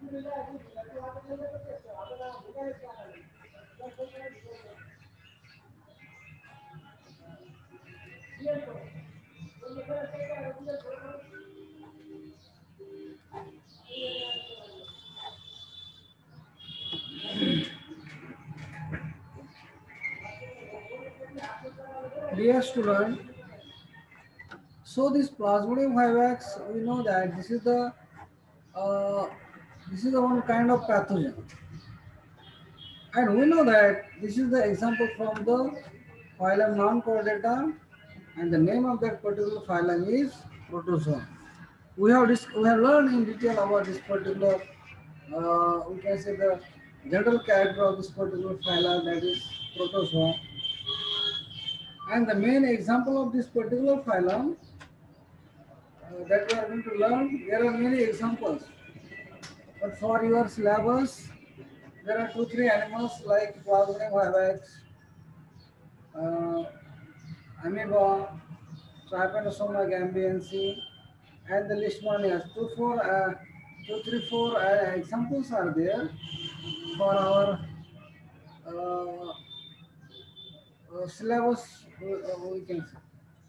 Dear student, so this Plasmodium vivax, we know that uh, this is the one kind of pathogen, and we know that this is the example from the phylum Non-Chordata, and the name of that particular phylum is Protozoa. We have learned in detail about this particular, we can say the general character of this particular phylum, that is Protozoa, and the main example of this particular phylum that we are going to learn. There are many examples, but for your syllabus, there are two, three animals like Plasmodium vivax, uh, amoeba, Trypanosoma gambiense, and the Leishmanias. Two, three, four examples are there for our uh, syllabus. We can say.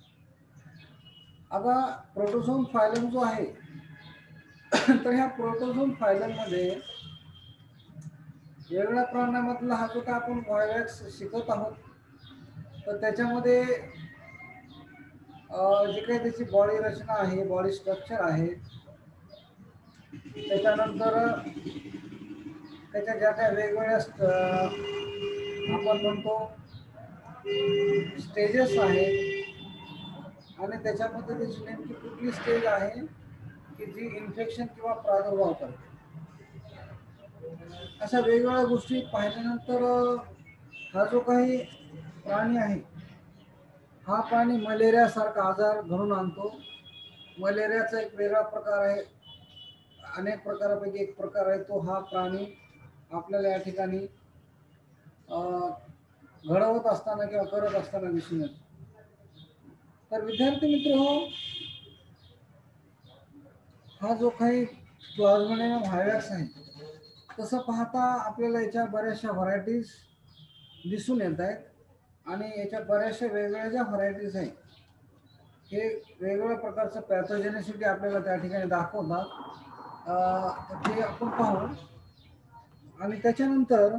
आता प्रोटोझोम phylum जो आहे तर ह्या प्रोटोझोम phylum मध्ये वेगळ्या प्राण्यामधला हा जो काय आपण व्हायरस शिकत आहोत तर त्याच्यामध्ये जे काही त्याची बॉडी रचना आहे, बॉडी स्ट्रक्चर आहे, त्याच्यानंतर त्याच्या ज्या काही वेगवेगळ्या आपण म्हणतो स्टेजेस आहेत आणि त्याच्यामध्ये त्याची नेमकी कुठली स्टेज आहे की जी इन्फेक्शन किंवा प्रादुर्भाव करते, अशा वेगवेगळ्या गोष्टी पाहिल्यानंतर हा जो काही प्राणी आहे हा प्राणी मलेरियासारखा आजार घडून आणतो. मलेरियाचा एक वेगळा प्रकार आहे, अनेक प्रकारापैकी एक प्रकार आहे तो हा प्राणी आपल्याला या ठिकाणी घडवत असताना किंवा करत असताना दिसून येतो. तर विद्यार्थी मित्र हो, हा जो काही प्लाझ्मोडियम व्हायरस आहे तसं पाहता आपल्याला याच्या बऱ्याचशा व्हरायटीज दिसून येत आहेत आणि याच्या बऱ्याचशा वेगवेगळ्या ज्या व्हरायटीज आहेत हे वेगवेगळ्या प्रकारचं पॅथोजेनिसिटी आपल्याला त्या ठिकाणी दाखवतात. ते आपण पाहू आणि त्याच्यानंतर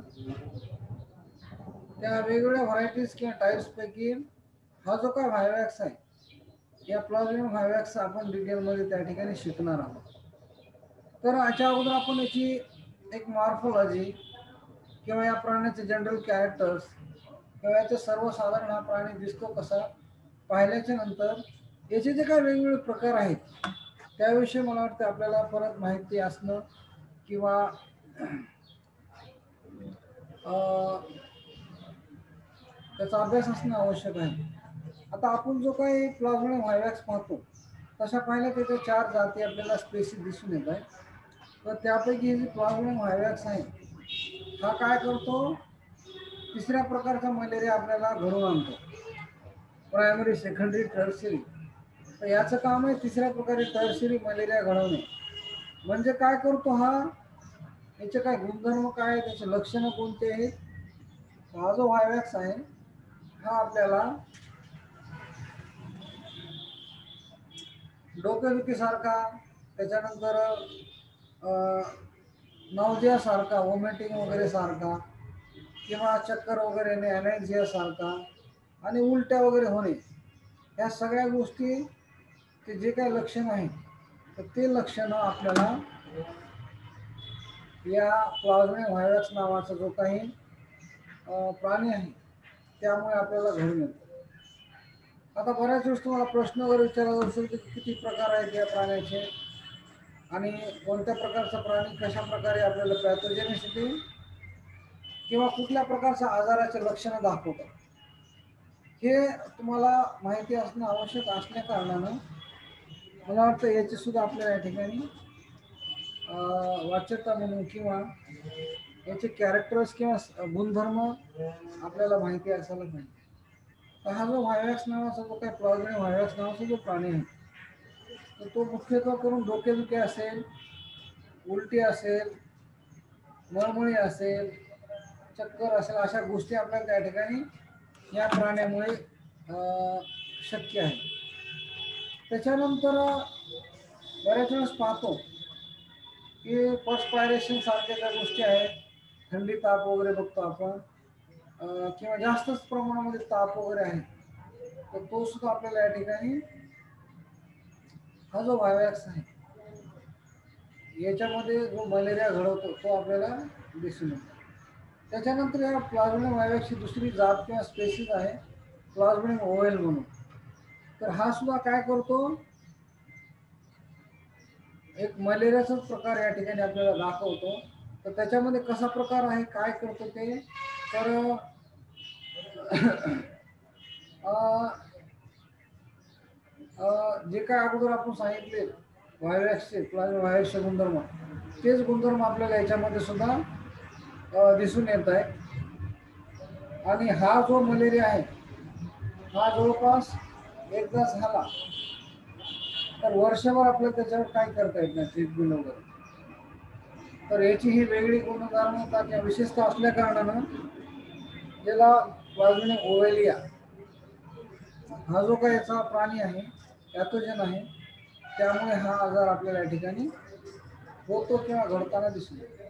त्या वेगवेगळ्या व्हरायटीज किंवा टाईप्सपैकी हा जो काय व्हायरॅक्स आहे या प्लाझ्मोडियम व्हायरॅक्स आपण डिटेलमध्ये त्या ठिकाणी शिकणार आहोत. तर याच्या अगोदर आपण याची एक मॉर्फोलॉजी किंवा या प्राण्याचे जनरल कॅरेक्टर्स किंवा याचे सर्वसाधारण हा प्राणी दिसतो कसा पाहिल्याच्या नंतर याचे जे काही वेगवेगळे प्रकार आहेत त्याविषयी मला वाटतं आपल्याला परत माहिती असणं किंवा त्याचा अभ्यास असणं आवश्यक आहे. आता आपण जो काही प्लाझ्मोडियम व्हायरॅक्स पाहतो तशा पाहिल्या त्याच्या 4 जाती आपल्याला स्पेसिस दिसून येत आहेत. तर त्यापैकी जे प्लाझ्मोडियम व्हायरॅक्स आहे हा काय करतो, तिसऱ्या प्रकारचा मलेरिया आपल्याला घडवून आणतो, प्रायमरी, सेकंडरी, टर्शियरी. तर याचं काम आहे तिसऱ्या प्रकारे टर्शियरी मलेरिया घडवणे. म्हणजे काय करतो हा, याचे काय गुणधर्म काय, त्याचे लक्षणं कोणते आहेत. हा जो व्हायरॅक्स आहे हा आपल्याला डोकेदुखीसारखा, त्याच्यानंतर नौजियासारखा, वॉमिटिंग वगैरे सारखा किंवा चक्कर वगैरे येणे, ॲनेक्झियासारखा आणि उलट्या वगैरे होणे, या सगळ्या गोष्टी ते जे काही लक्षणं आहेत तर ते लक्षणं आपल्याला या प्लाझ्मोडियम व्हायरस नावाचा जो काही प्राणी आहे त्यामुळे आपल्याला घडून येतो. आता बऱ्याच वेळेस तुम्हाला प्रश्न वगैरे विचारला जाऊ शकतो की किती प्रकार आहेत या प्राण्याचे आणि कोणत्या प्रकारचा प्राणी कशा प्रकारे आपल्याला पॅथोजेनिसिटी किंवा कुठल्या प्रकारच्या आजाराचे लक्षणं दाखवतात, हे तुम्हाला माहिती असणं आवश्यक असल्या कारणानं मला वाटतं याची सुद्धा आपल्याला या ठिकाणी वाच्यता म्हणून किंवा याचे कॅरेक्टर्स किंवा गुणधर्म आपल्याला माहिती असायला पाहिजे. तर हा जो व्हायरस नावाचा जो काही प्लाझ्मोडियम व्हायरस नावाचा जो प्राणी आहे तर तो मुख्यत्वे करून डोकेदुखी असेल, उलटी असेल, मळमळी असेल, चक्कर असेल, अशा गोष्टी आपल्याला त्या ठिकाणी या प्राण्यामुळे शक्य आहे. त्याच्यानंतर बऱ्याच वेळेस पाहतो की पर्स्पायरेशन सारख्या ज्या गोष्टी आहेत, थंडी ताप वगैरे बघतो आपण, किंवा जास्तच प्रमाणामध्ये ताप वगैरे आहे, तर तो सुद्धा आपल्याला या ठिकाणी हा जो व्हायवॅक्स आहे याच्यामध्ये जो मलेरिया घडवतो तो आपल्याला दिसून येतो. त्याच्यानंतर या प्लाझ्मोडियम व्हायवॅक्सची दुसरी जात किंवा स्पेसिस आहे प्लाझ्मोडियम ओव्हेल म्हणून. तर हा सुद्धा काय करतो, एक मलेरियाचाच प्रकार या ठिकाणी आपल्याला दाखवतो. तर त्याच्यामध्ये कसा प्रकार आहे, काय करतो ते, तर जे काय अगोदर आपण सांगितले व्हायरसचे प्लाझ्मा व्हायरसचे गुणधर्म, तेच गुणधर्म आपल्याला याच्यामध्ये सुद्धा दिसून येत आहे. आणि हा जो मलेरिया आहे हा जवळपास एकदा झाला तर वर्षभर आपल्याला त्याच्यावर काय करता येत नाही ट्रीटमेंट वगैरे. तर याची ही वेगळी गुणधर्मता किंवा विशेषता असल्या कारणानं ज्याला प्लाझ्मोडियम ओव्हेलिया हा जो काही याचा प्राणी आहे, पॅथोजन आहे, त्यामुळे हा आजार आपल्याला या ठिकाणी होतो किंवा घडताना दिसून येतो.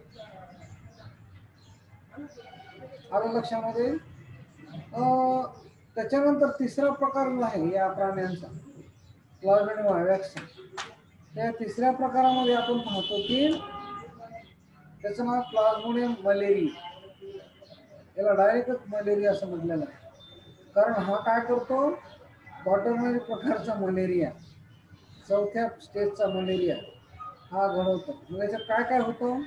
आलं लक्षामध्ये. त्याच्यानंतर तिसरा प्रकार जो आहे या प्राण्यांचा प्लाझ्मोडियम व्हायरसचा, त्या तिसऱ्या प्रकारामध्ये आपण पाहतो की त्याचं नाव प्लाझ्मोडियम मलेरिया. याला डायरेक्टच मलेरिया असं म्हटलेलं आहे, कारण हा काय करतो, बॉटरमध्ये प्रकारचा मलेरिया, चौथ्या स्टेजचा मलेरिया हा घडवतो. मग याच्यात काय काय होतं,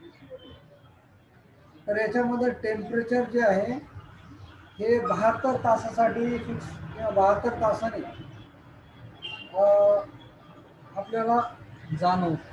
तर याच्यामध्ये टेम्परेचर जे आहे हे 72 तासासाठी फिक्स किंवा 72 तासाने आपल्याला जाणवतं.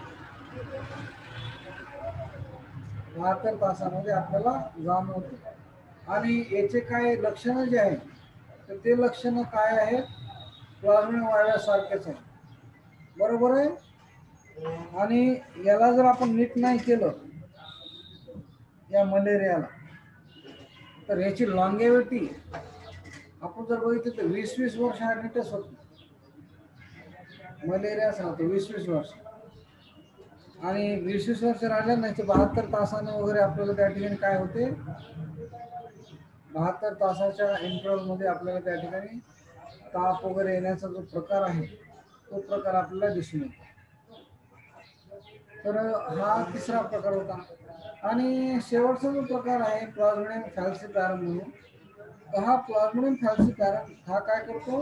72 तासामध्ये आपल्याला जाणवतं. आणि याचे काय लक्षणं जे आहेत, तर ते लक्षणं काय आहेत, प्लाझ्मोडियम व्हायरस सारखेच आहे, बरोबर आहे. आणि याला जर आपण नीट नाही केलं या मलेरियाला, तर याची लॉंगेविटी आपण जर बघितलं तर 20-20 वर्ष हा नीटच होतो. मलेरिया सांगतो 20-20 वर्ष, आणि 20-20 वर्ष राहिल्या नाही तर 72 तासाने वगैरे आपल्याला त्या ठिकाणी काय होते, 72 तासाच्या इंटरव्हलमध्ये आपल्याला त्या ठिकाणी ताप वगैरे येण्याचा जो प्रकार आहे तो प्रकार आपल्याला दिसून येतो. तर हा तिसरा प्रकार होता. आणि शेवटचा जो प्रकार आहे प्लाझ्मोडियम फॅल्सिपॅरम म्हणून, तर हा प्लाझ्मोडियम फॅल्सिपॅरम हा काय करतो,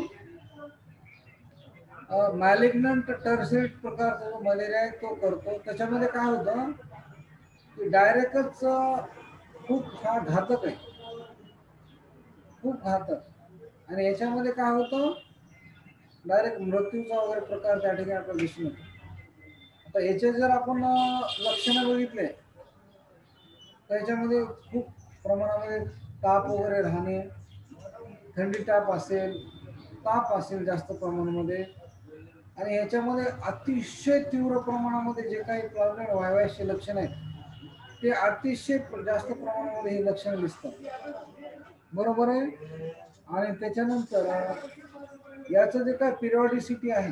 मॅलिग्नंट टर्सिड प्रकारचा जो मलेरिया आहे तो करतो. त्याच्यामध्ये काय होतं की डायरेक्टच खूप हा घातक आहे, खूप घातक. आणि याच्यामध्ये काय होतं, डायरेक्ट मृत्यूचा वगैरे प्रकार त्या ठिकाणी आपल्याला दिसून येतो. आता याचे जर आपण लक्षणं बघितले तर याच्यामध्ये खूप प्रमाणामध्ये ताप वगैरे राहणे, थंडी ताप असेल, ताप असेल जास्त प्रमाणामध्ये, आणि याच्यामध्ये अतिशय तीव्र प्रमाणामध्ये जे काही प्लाझ्मोडियम व्हायरसचे लक्षण आहेत ते अतिशय जास्त प्रमाणामध्ये हे लक्षणं दिसतात, बरोबर आहे. आणि त्याच्यानंतर याचं जे काय पिरियॉडिसिटी आहे,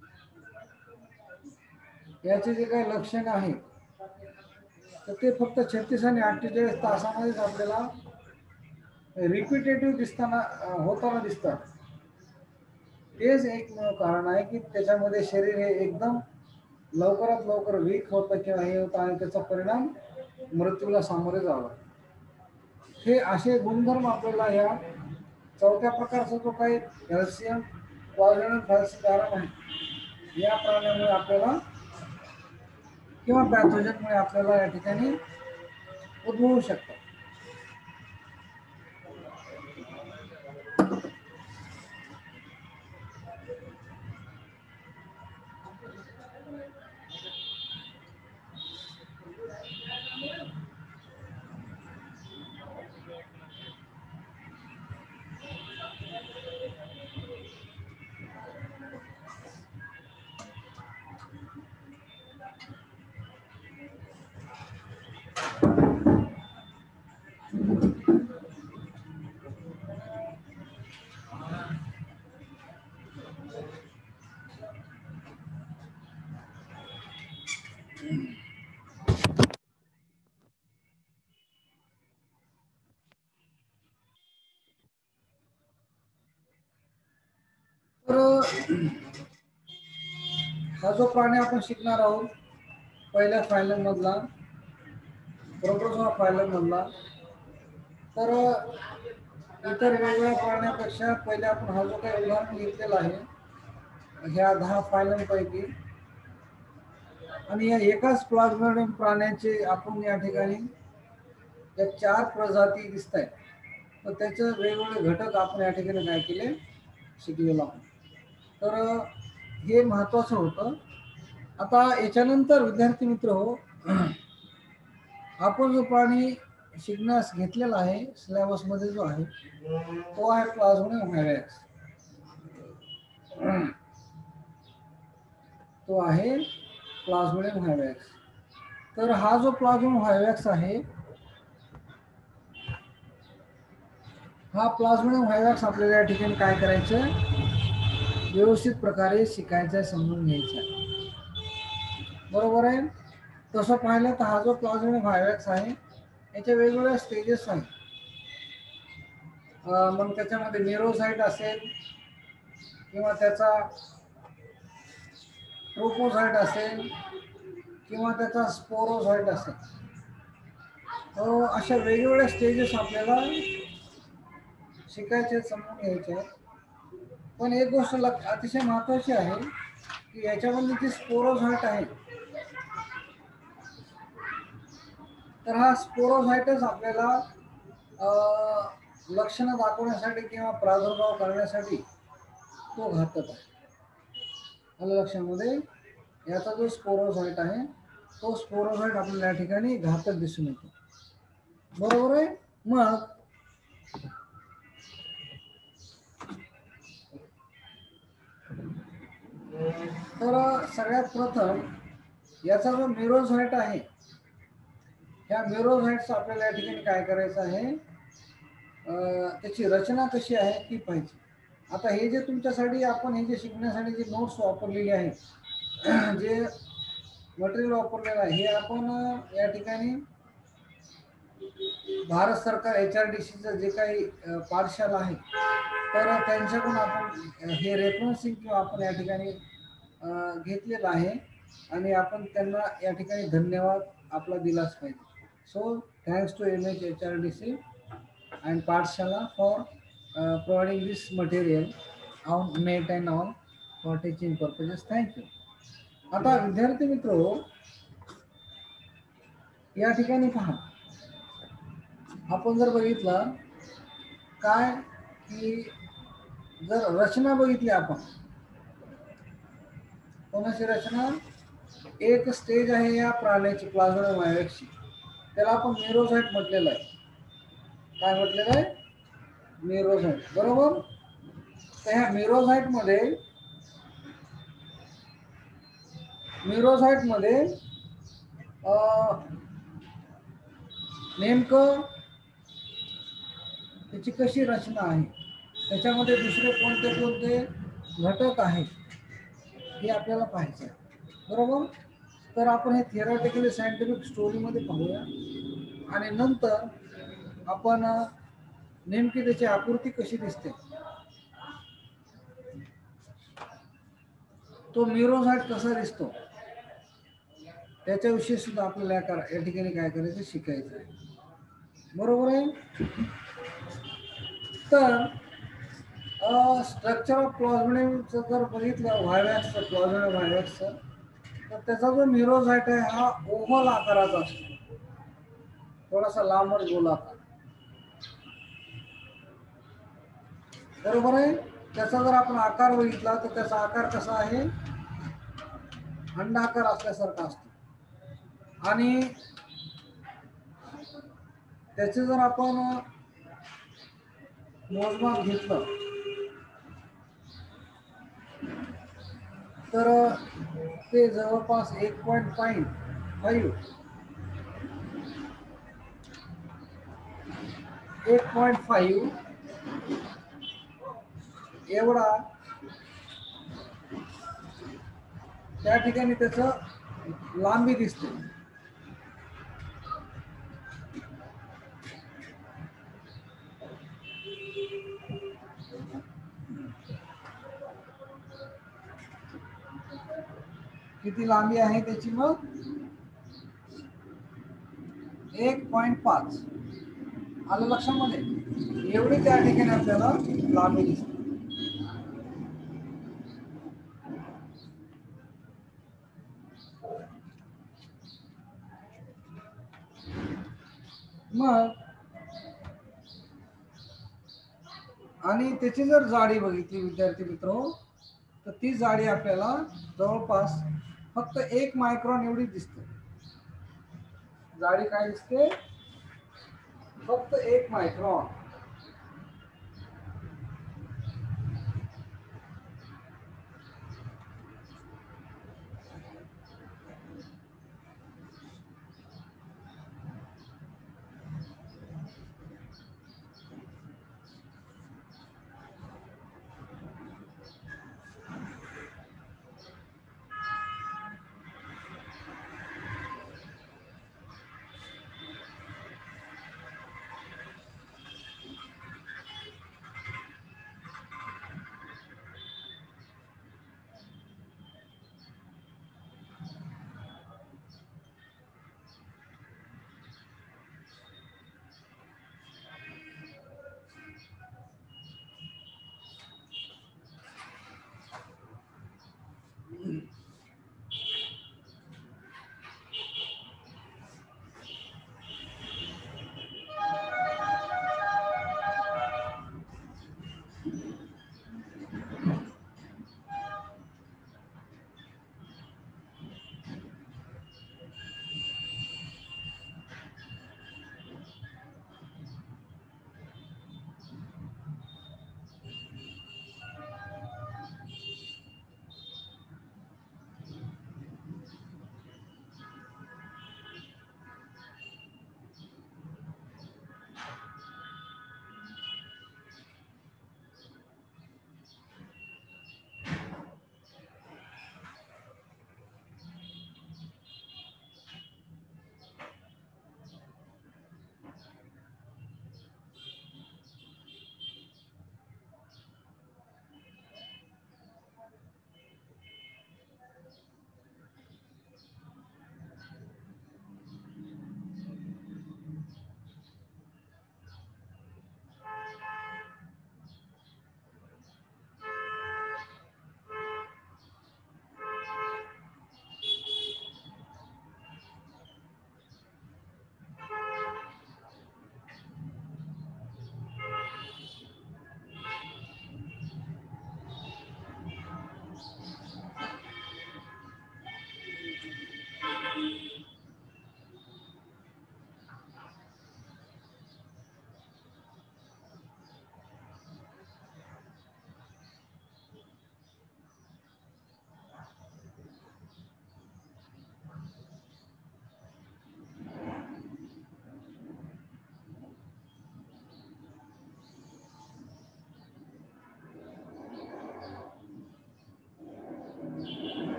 याचे जे काही लक्षण आहे, तर ते फक्त 36 आणि 48 तासामध्येच आपल्याला रिपिटेटिव्ह होताना दिसतात. तेच एक कारण आहे की त्याच्यामध्ये शरीर हे एकदम लवकरात लवकर वीक होतं किंवा हे होतं, आणि त्याचा परिणाम मृत्यूला सामोरे जावं. हे असे गुणधर्म आपल्याला या चौथ्या प्रकारचा जो काही कॅल्शियम प्लाझ्मोडियम फॅल्सिपॅरम आहे या प्राण्यामुळे आपल्याला किंवा पॅथोजनमुळे आपल्याला या ठिकाणी उद्भवू शकतात. हा जो प्राणी आपण शिकणार आहोत पहिल्या फायलम मधला, प्रोटोझोआ फायलम मधला, तर इतर वेगवेगळ्या प्राण्यापेक्षा पहिले आपण हा जो काही उदाहरण घेतलेला आहे ह्या 10 फायलम पैकी, आणि या एकाच प्लाझ्मोडियम प्राण्याचे आपण या ठिकाणी या 4 प्रजाती दिसत आहेत, तर त्याचे वेगवेगळे घटक आपण या ठिकाणी काय केले, शिकलेलो आहोत. तर हे महत्वाचं होतं. आता याच्यानंतर विद्यार्थी मित्र हो, आपण जो प्राणी शिकण्यास घेतलेला आहे सिलेबस मध्ये जो आहे तो आहे प्लाझ्मोडियम व्हायवॅक्स. तो आहे प्लाझ्मोडियम व्हायवॅक्स. तर हा जो प्लाझ्मोडियम व्हायवॅक्स आहे, हा प्लाझ्मोडियम व्हायवॅक्स आपल्याला या ठिकाणी काय करायचं, व्यवस्थित प्रकारे शिकायचं, समजून घ्यायचं, बरोबर आहे. तसं पाहिलं तर हा जो प्लाझ्मोडियम व्हायवॅक्स आहे याच्या वेगवेगळ्या स्टेजेस आहेत. मग त्याच्यामध्ये मेरोसाइट असेल किंवा त्याचा ट्रोपोसाइट असेल किंवा त्याचा स्पोरोसाइट असेल. अशा वेगवेगळ्या स्टेजेस आपल्याला शिकायचे, समजून घ्यायचे आहेत. पण एक गोष्ट अतिशय महत्वाची आहे की याच्यामध्ये जी स्पोरोसाइट आहे, तर हा स्पोरोसाइटच आपल्याला लक्षणं दाखवण्यासाठी किंवा प्रादुर्भाव करण्यासाठी तो घातक आहे. आलं लक्षामध्ये, याचा जो स्पोरोसाइट आहे तो स्पोरोसाइट आपल्याला या ठिकाणी घातक दिसून येतो, बरोबर आहे. मग तर सगळ्यात प्रथम याचा जो मेरोसाइट आहे, ह्या मेरोसाइट्स आपल्याला या ठिकाणी काय करायचं आहे, त्याची रचना कशी आहे ती पाहिजे. आता हे जे तुमच्यासाठी आपण हे जे शिकण्यासाठी जे नोट्स वापरलेले आहेत, जे मटेरियल वापरलेलं आहे, हे आपण या ठिकाणी भारत सरकार HRDCचं जे काही पाठशाला आहे तर त्यांच्याकडून आपण हे रेफरन्सिंग किंवा आपण या ठिकाणी घेतलेलं आहे, आणि आपण त्यांना या ठिकाणी धन्यवाद आपला दिलाच पाहिजे. So thanks to MHRDC and Pathshala for providing this material on net and all for teaching purposes. Thank you. आता विद्यार्थी मित्र या ठिकाणी पहा, आपण जर बघितलं काय की जर रचना बघितली आपण, कोणाची रचना, एक स्टेज आहे या प्राण्याची प्लाझ्मोडियम व्हायवॅक्सची, त्याला आपण मेरोसाइट म्हटलेलं आहे. काय म्हटलेलं आहे, मेरोसाइट, बरोबर. तर ह्या मेरोसाइट मध्ये नेमकं त्याची कशी रचना आहे, त्याच्यामध्ये दुसरे कोणते कोणते घटक आहेत हे आपल्याला पाहायचं आहे, बरोबर. तर आपण हे थिअरॉटिकली सायंटिफिक स्टोरीमध्ये पाहूया, आणि नंतर आपण नेमकी त्याची आकृती कशी दिसते, तो मेरोसाइट कसा दिसतो, त्याच्याविषयी सुद्धा आपल्याला या ठिकाणी काय करायचं, शिकायचं आहे, बरोबर आहे. तर स्ट्रक्चर ऑफ प्लाझ्मोडियमचं जर बघितलं, व्हायवॅक्सचं, प्लाझ्मोडियम व्हायवॅक्सचं, तर त्याचा जो मेरोसाइट आहे हा ओव्हल आकाराचा असतो, थोडासा लांबट गोलाकार, बरोबर आहे. त्याचा जर आपण आकार बघितला तर त्याचा आकार कसा आहे, अंडाकार असल्यासारखा असतो, आणि त्याचे जर आपण मोजमाप घेतलं तर ते जवळपास 1.5 एवढा त्या ठिकाणी त्याचं लांबी दिसते. किती लांबी आहे त्याची मग 1.5. आलं लक्षामध्ये? एवढी त्या ठिकाणी आपल्याला लांबी दिसते. मग आणि त्याची जर जाडी बघितली विद्यार्थी मित्र, तर ती जाडी आपल्याला जवळपास फक्त 1 मायक्रॉन एवढी दिसते. जाडी काय दिसते? फक्त 1 मायक्रॉन.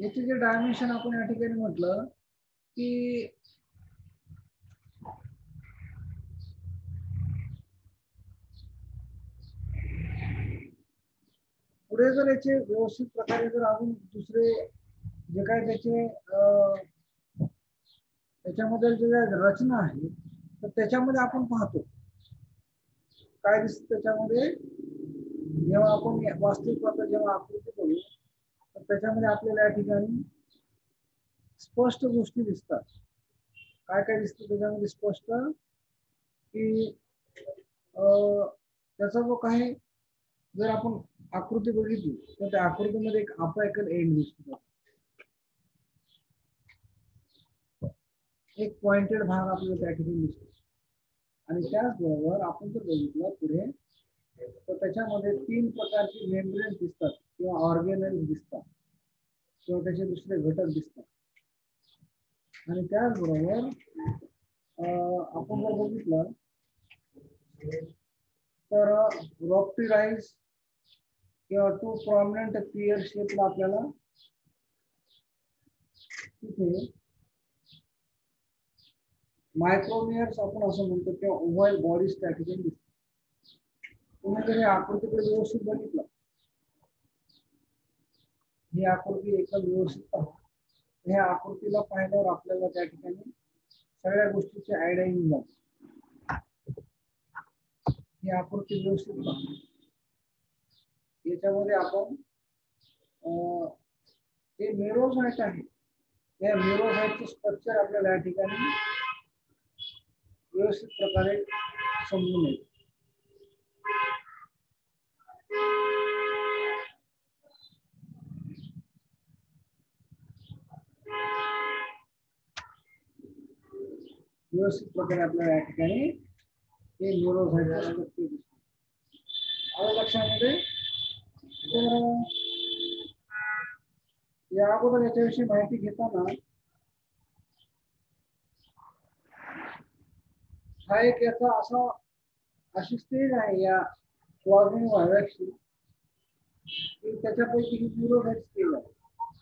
याचे जे डायमेन्शन आपण या ठिकाणी म्हटलं की पुढे जर याचे व्यवस्थित प्रकारे जर अजून दुसरे जे काही त्याचे त्याच्यामध्ये जे रचना आहे तर त्याच्यामध्ये आपण पाहतो काय दिसतं त्याच्यामध्ये जेव्हा आपण वास्तविक जेव्हा आकृती करू तर त्याच्यामध्ये आपल्याला या ठिकाणी स्पष्ट गोष्टी दिसतात. काय काय दिसतं त्याच्यामध्ये स्पष्ट की त्याचा जो काही जर आपण आकृती बघितली तर त्या आकृतीमध्ये एक अपायकल एंड दिसतो. एक पॉइंटेड भाग आपल्याला त्या ठिकाणी दिसतो आणि त्याचबरोबर आपण जर बघितलं पुढे तर त्याच्यामध्ये 3 प्रकारची मेम्ब्रेन दिसतात किंवा ऑर्गेनेल्स दिसतात किंवा त्याचे दुसरे घटक दिसतात. आणि त्याचबरोबर आपण जर बघितलं तर रॉक्टिडाइज किंवा 2 प्रॉमिनंट पियर शेपला आपल्याला तिथे मायक्रोमियर्स आपण असं म्हणतो किंवा ओव्हल बॉडी स्ट्रॅटेजी दिसते. तुम्ही जर आकृतीकडे व्यवस्थित बघितलं ही आकृती एकदम व्यवस्थित पहा. ह्या आकृतीला पाहिल्यावर आपल्याला त्या ठिकाणी सगळ्या गोष्टीची आयडिया येऊन जाते. ही आकृती व्यवस्थित पहा. याच्यामध्ये आपण हे मेरोसाइट आहे या मेरोसाइटचे स्ट्रक्चर आपल्याला या ठिकाणी व्यवस्थित प्रकारे समजून येईल. व्यवस्थित प्रकारे आपल्याला या ठिकाणी हे न्यूरोसाइटचे स्ट्रक्चर दिसतं. आलं लक्षामध्ये? तर या अगोदर याच्याविषयी माहिती घेताना हा एक याचा असा अशी स्टेज आहे या प्लाझ्मिक व्हायरसची की त्याच्यापैकी ही न्यूरोसाइट स्टेज आहे.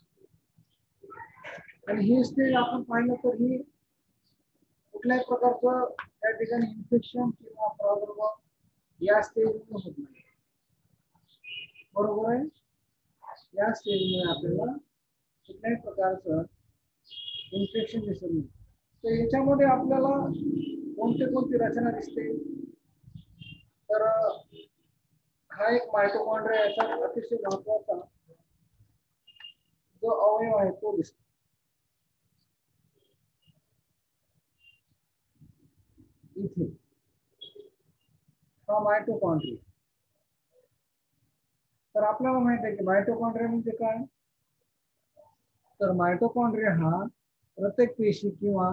आणि ही स्टेज आपण पाहिलं तर ही कुठल्याही प्रकारचं त्या ठिकाणी इन्फेक्शन किंवा प्रादुर्भाव या स्टेजमध्ये होत नाही. बरोबर आहे? या स्टेजमुळे आपल्याला कुठल्याही प्रकारचं इन्फेक्शन दिसत नाही. तर याच्यामध्ये आपल्याला कोणती रचना दिसते तर हा एक मायटोकॉन्ड्रिया याचा अतिशय महत्वाचा जो अवयव आहे तो दिसतो. इथे हा मायटोकॉन्ड्रिया. तर आपल्याला माहित आहे की मायटोकॉन्ड्रिया म्हणजे काय तर मायटोकॉन्ड्रिया हा प्रत्येक पेशी किंवा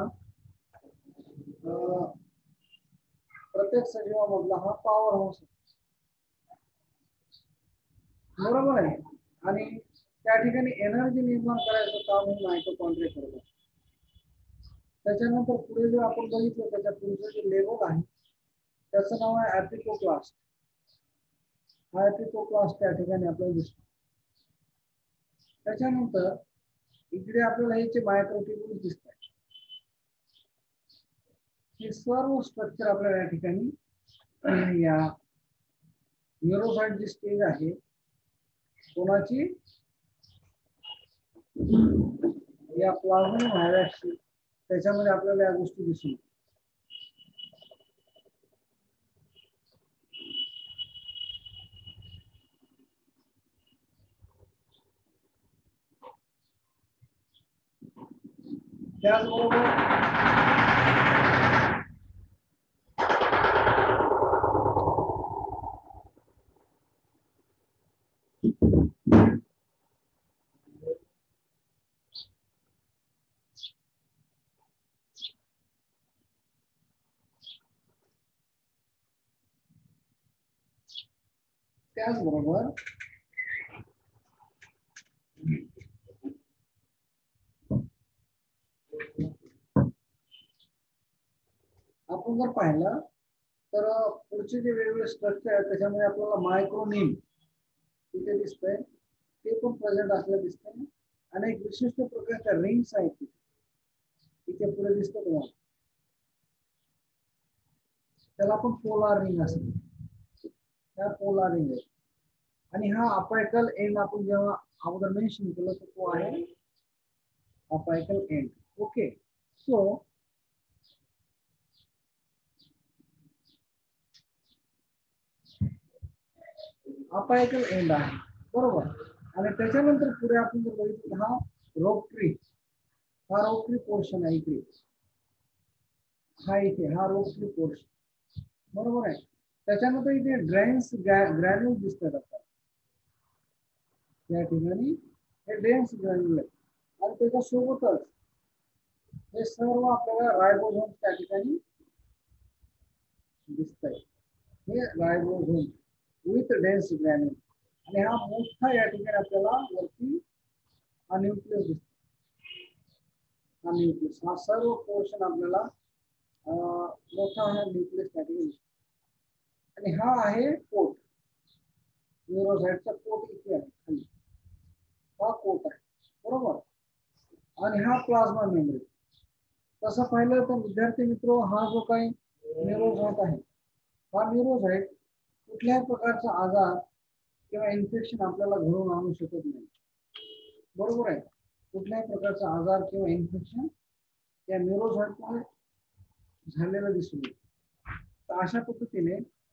प्रत्येक सजीवामधला हा पॉवर हाऊस बरोबर आहे. आणि त्या ठिकाणी एनर्जी निर्माण करायचं काम हे मायटोकॉन्ड्रिया करतात. त्याच्यानंतर पुढे जर आपण बघितलं त्याच्या पुढचं जे लेवल आहे त्याचं नाव आहे ऍपिकोप्लास्ट. हा ऍपिकोप्लास्ट त्या ठिकाणी आपल्याला दिसतो. त्याच्यानंतर इकडे आपल्याला ह्याचे मायक्रोट्युब्यूल्स दिसतात. हे सर्व स्ट्रक्चर आपल्याला या ठिकाणी या न्यूरोसाइट जी स्टेज आहे कोणाची या प्लाझ्मिक व्हायरसची त्याच्यामध्ये आपल्याला या गोष्टी दिसून त्याचबरोबर आपण जर पाहिलं तर पुढचे जे वेगवेगळे स्ट्रक्चर आहेत त्याच्यामध्ये आपल्याला मायक्रोनीम तिथे दिसतंय ते पण प्रेझेंट असलं दिसतंय. आणि एक विशिष्ट प्रकारच्या रिंग्स आहेत इथे पुढे दिसतं तुम्हाला, त्याला आपण पोलार रिंग असते, त्या पोलार रिंग आहे. आणि हा अपायकल एंड आपण जेव्हा अगोदर मेन्शन केलं तर तो आहे apical end. Okay, so apical end आहे बरोबर. आणि त्याच्यानंतर पुढे आपण जर बघितलं हा रोटरी, हा रोटरी पोर्शन आहे इकडे, हा इथे हा रोटरी पोर्शन बरोबर आहे. त्याच्यानंतर इथे ड्रेन्स ग्रॅन्युल दिसतात आपल्याला या ठिकाणी, हे ड्रेन्स ग्रॅन्युल आहे. आणि त्याच्यासोबतच हे सर्व आपल्याला रायबोझोम त्या ठिकाणी दिसत आहे, हे रायबोझोम विथ डेन्स ग्रॅन्युल. आणि हा मोठा या ठिकाणी आपल्याला वरती हा न्यूक्लियस दिसतो, हा न्यूक्लियस, हा सर्व पोर्शन आपल्याला मोठा हा न्यूक्लियस त्या ठिकाणी दिसतो. आणि हा आहे कोट, न्यूरोसाइटचा कोट इथे आहे खाली, हा कोट आहे बरोबर. आणि हा प्लाझ्मा मेमरी. तसं पाहिलं तर विद्यार्थी मित्र, हा जो काही न्यूरोसाइट आहे, हा न्यूरोसाइट कुठल्याही प्रकारचा आजार किंवा इन्फेक्शन आपल्याला घडवून आणू शकत नाही, बरोबर आहे. कुठल्याही प्रकारचा आजार किंवा इन्फेक्शन या न्यूरोसाइटमुळे झालेलं दिसून येईल. तर अशा पद्धतीने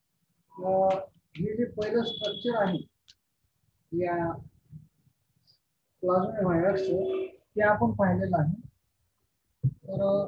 हे जे पहिलं स्ट्रक्चर आहे या प्लाझ्मा व्हायरसचं ते आपण पाहिलेलं आहे. तर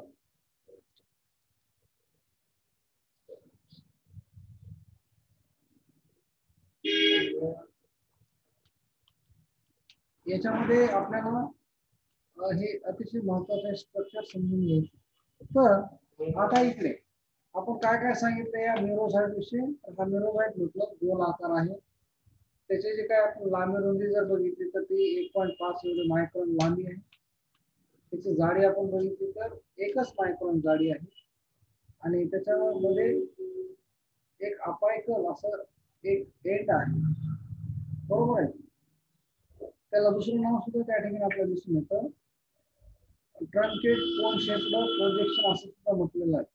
याच्यामध्ये आपल्याला हे अतिशय महत्वाचं स्ट्रक्चर समजून घ्यायचं. तर आता इकडे आपण काय काय सांगितलं या न्यूरोसाइट विषयी. हा न्यूरोसाइट म्हटलं गोल आकार आहे, त्याचे जे काय आपण लांबी रुंदी जर बघितली तर ती 1.5 एवढी मायक्रॉन लांबी आहे. त्याची जाडी आपण बघितली तर 1 मायक्रॉन जाडी आहे. आणि त्याच्यामध्ये एक अपायकल असं एक एंड आहे बरोबर आहे. त्याला दुसरं नाव सुद्धा त्या ठिकाणी आपल्याला दिसून येतं, ट्रंकेट कोन शेप्ड प्रोजेक्शन असं सुद्धा म्हटलेलं आहे.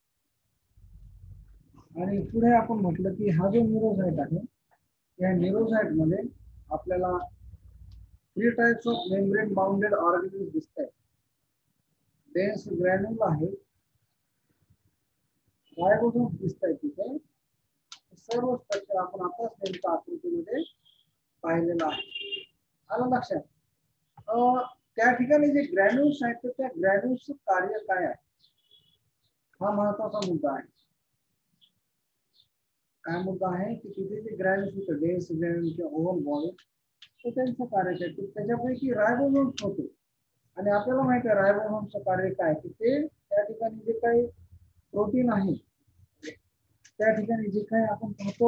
आणि पुढे आपण म्हटलं की हा जो न्यूरोसाइट आहे, या न्यूरोसाइट मध्ये आपल्याला 3 types of membrane bounded organelles दिसत आहेत. डेन्स ग्रॅन्युल आहे, रायबोझोम दिसत आहे तिथे. सर्व स्ट्रक्चर आपण आताच त्यांच्या आकृतीमध्ये पाहिलेलं आहे. आलं लक्षात. त्या ठिकाणी जे ग्रॅन्युल्स आहेत तर त्या ग्रॅन्युल्सचं कार्य काय आहे, हा महत्वाचा मुद्दा आहे. काय मुद्दा आहे की तिथे जे ग्रॅन्युल्स होते, डेन्स ग्रॅन्युल किंवा ओव्हल बॉडी, तर त्यांचं कार्य काय, त्याच्यापैकी रायबोझोम्स होते. आणि आपल्याला माहिती आहे रायबोझोमचं कार्य काय, की ते त्या ठिकाणी जे काही प्रोटीन आहे, त्या ठिकाणी जे काही आपण पाहतो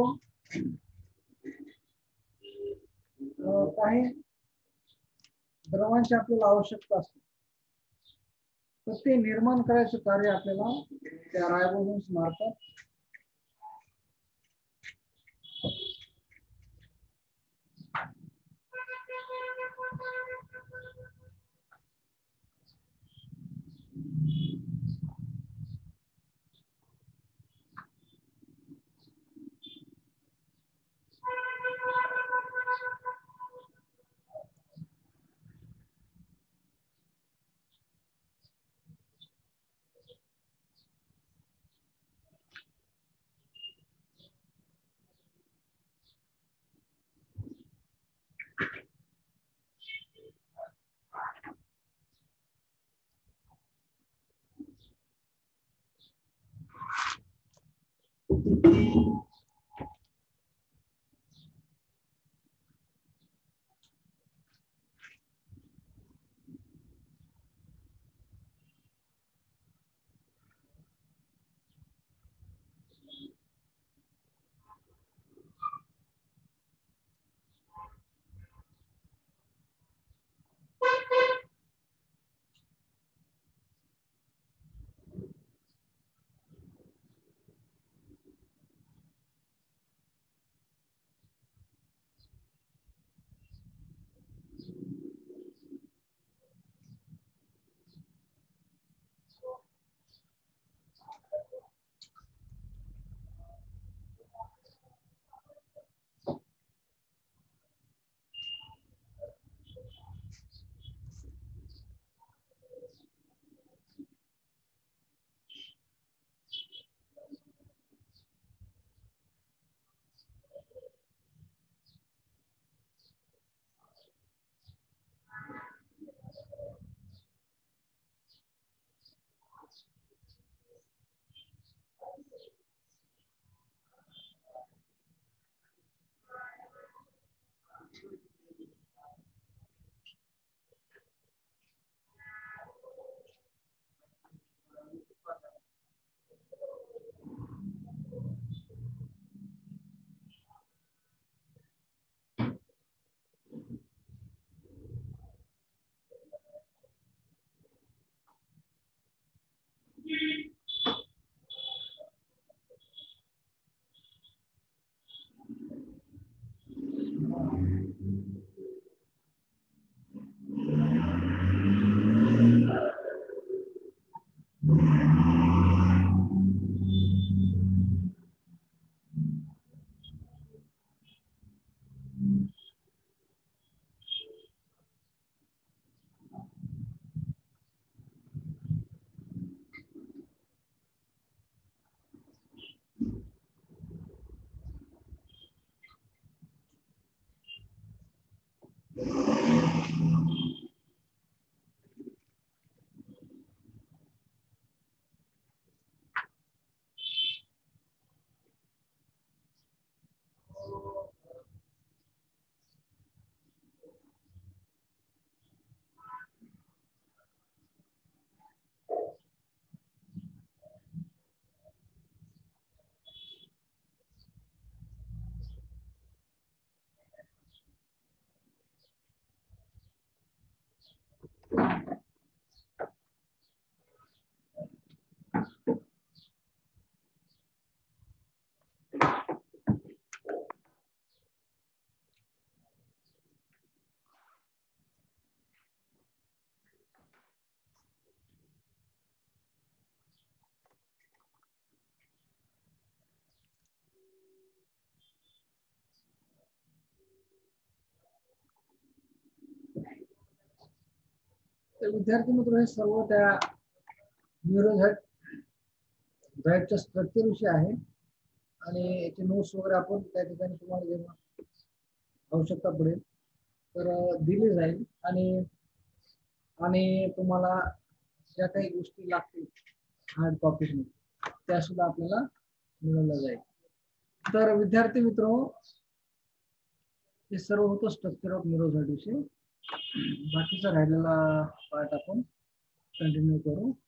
काही द्रवांची आपल्याला आवश्यकता असते, तर ते निर्माण करायचं कार्य आपल्याला त्या रायबोझोम्स मार्फत तर विद्यार्थी मित्र हे सर्व त्या न्यूरोझाईटच्या स्ट्रक्चर विषय आहे आणि याचे नोट्स वगैरे आपण त्या ठिकाणी तुम्हाला जेव्हा आवश्यकता पडेल तर दिली जाईल आणि आणि तुम्हाला ज्या काही गोष्टी लागतील हार्ड कॉपीज त्या सुद्धा आपल्याला मिळवल्या जाईल. तर विद्यार्थी मित्र हे सर्व होतं स्ट्रक्चर ऑफ न्यूरोझाईट विषय. बाकीचा राहिलेला पार्ट आपण कंटिन्यू करू.